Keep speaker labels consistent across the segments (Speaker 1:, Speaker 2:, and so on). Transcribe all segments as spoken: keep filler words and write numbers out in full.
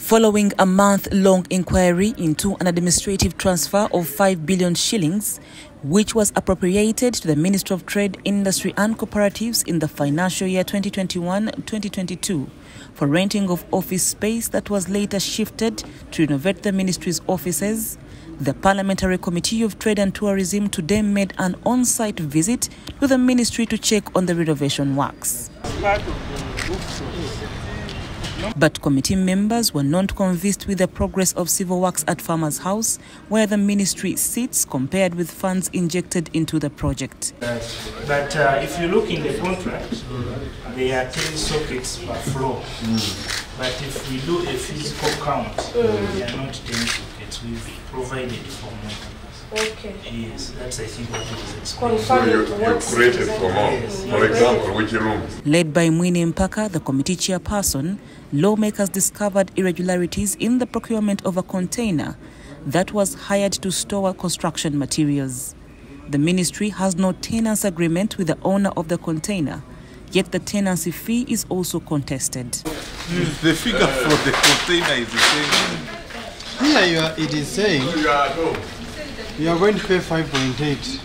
Speaker 1: Following a month-long inquiry into an administrative transfer of five billion shillings, which was appropriated to the Ministry of Trade, Industry and Cooperatives in the financial year twenty twenty-one twenty twenty-two for renting of office space that was later shifted to renovate the ministry's offices, the Parliamentary Committee of Trade and Tourism today made an on-site visit to the ministry to check on the renovation works. But committee members were not convinced with the progress of civil works at Farmers House, where the ministry sits compared with funds injected into the project.
Speaker 2: Uh, but uh, if you look in the contract, mm. there are ten sockets per floor. Mm. But if we do a physical count, mm. there are not ten sockets. We've provided for more.
Speaker 3: Okay.
Speaker 2: Yes, that's I think what it is explained.
Speaker 4: So you, you created for more. Yes. For example, which rooms?
Speaker 1: Led by Mwini Mpaka, the committee chairperson, lawmakers discovered irregularities in the procurement of a container that was hired to store construction materials. The ministry has no tenancy agreement with the owner of the container, yet the tenancy fee is also contested.
Speaker 5: Mm. The figure for the container is the same.
Speaker 6: Here you are, it is saying you are going to pay five point eight.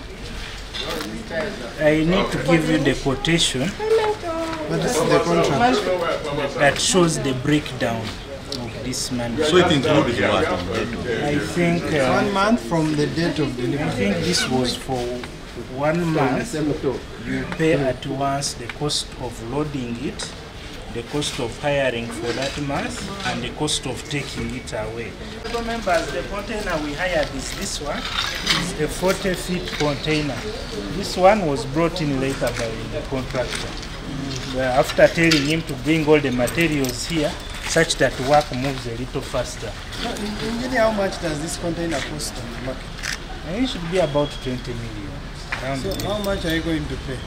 Speaker 2: I need to give you the quotation.
Speaker 6: But this is the contract
Speaker 2: that shows the breakdown of this mandate.
Speaker 5: So it includes what?
Speaker 2: I think uh,
Speaker 6: one month from the date of delivery.
Speaker 2: I think this was for one month. You pay at once the cost of loading it, the cost of hiring for that month, and the cost of taking it away. Remember, the container we hired is this one. It's a forty feet container. This one was brought in later by the contractor. After telling him to bring all the materials here, such that work moves a little faster.
Speaker 6: Usually, how much does this container cost on the market?
Speaker 2: It should be about twenty million.
Speaker 6: So how much are you going to pay?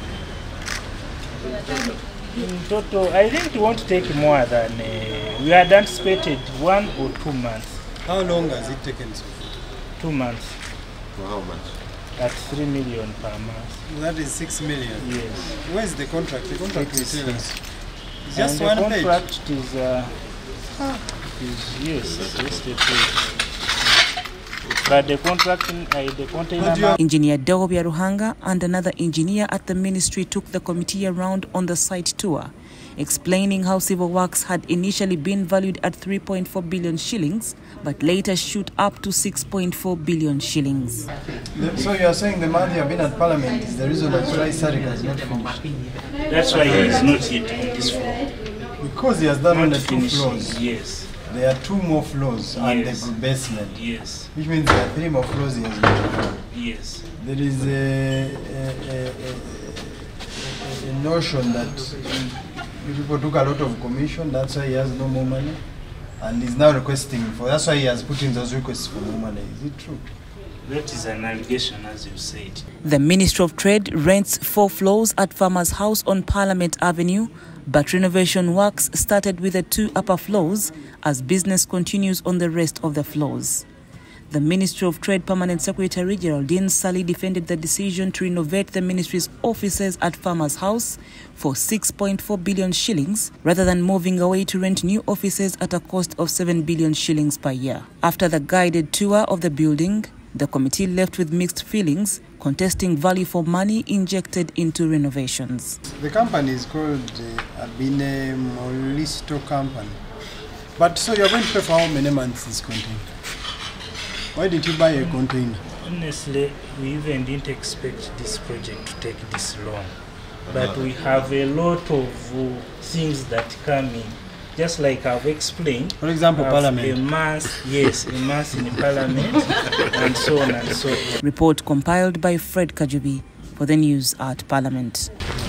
Speaker 2: In total, I think we won't take more than, uh, we had anticipated one or two months.
Speaker 6: How long has it taken so far?
Speaker 2: Two months.
Speaker 5: For how much?
Speaker 2: At three million per month.
Speaker 6: That is six million.
Speaker 2: Yes.
Speaker 6: Where is the contract? The contract
Speaker 2: It
Speaker 6: is
Speaker 2: is
Speaker 6: tell us. It's just
Speaker 2: and
Speaker 6: one
Speaker 2: the
Speaker 6: page.
Speaker 2: contract is, uh, is yes, just a page. But the contract, uh, the container.
Speaker 1: Engineer Dawobia Ruhanga and another engineer at the ministry took the committee around on the site tour, explaining how civil works had initially been valued at three point four billion shillings, but later shoot up to six point four billion shillings.
Speaker 6: So you are saying the month you have been at Parliament is the reason why Sarik has not finished?
Speaker 2: That's why he is not yet on this floor.
Speaker 6: Because he has done
Speaker 2: Not
Speaker 6: only two
Speaker 2: finishing,
Speaker 6: floors.
Speaker 2: Yes.
Speaker 6: There are two more floors and
Speaker 2: Yes.
Speaker 6: the basement.
Speaker 2: Yes.
Speaker 6: Which means there are three more floors he has not done.
Speaker 2: Yes.
Speaker 6: There is a, a, a, a, a notion that you people took a lot of commission, that's why he has no more money. And he's now requesting for, that's why he has put in those requests for more money. Is it true?
Speaker 2: That is an allegation, as you said.
Speaker 1: The Ministry of Trade rents four floors at Farmers House on Parliament Avenue, but renovation works started with the two upper floors as business continues on the rest of the floors. The Ministry of Trade Permanent Secretary Geraldine Sally defended the decision to renovate the ministry's offices at Farmers House for six point four billion shillings rather than moving away to rent new offices at a cost of seven billion shillings per year. After the guided tour of the building, the committee left with mixed feelings, contesting value for money injected into renovations.
Speaker 6: The company is called uh, Abine Molisto Company. But so you're going to pay for how many months this container? Why did you buy a container?
Speaker 2: Honestly, we even didn't expect this project to take this long. But we have a lot of uh, things that come in. Just like I've explained.
Speaker 6: For example, Parliament.
Speaker 2: A month, yes, a month in Parliament, and so on and so on.
Speaker 1: Report compiled by Fred Kajubi for the news at Parliament.